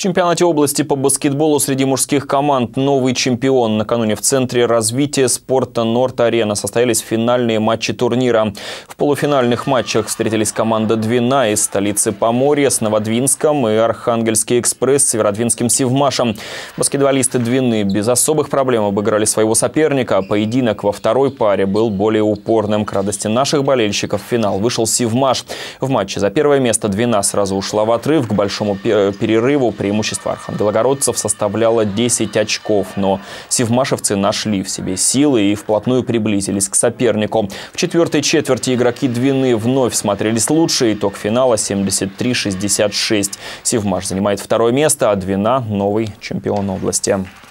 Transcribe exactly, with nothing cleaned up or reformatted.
чемпионате области по баскетболу среди мужских команд новый чемпион. Накануне в Центре развития спорта «Норд-Арена» состоялись финальные матчи турнира. В полуфинальных матчах встретились команда «Двина» из столицы Поморья с Новодвинском и Архангельский экспресс с Северодвинским Севмашем. Баскетболисты «Двины» без особых проблем обыграли своего соперника. Поединок во второй паре был более упорным. К радости наших болельщиков в финал вышел Севмаш. В матче за первое место «Двина» сразу ушла в отрыв. К большому перерыву преимущество архангелогородцев составляло десять очков. Но севмашевцы нашли в себе силы и вплотную приблизились к сопернику. В четвертой четверти игроки «Двины» вновь смотрелись лучше. Итог финала семьдесят три шестьдесят шесть. Севмаш занимает второе место, а «Двина» – новый чемпион области.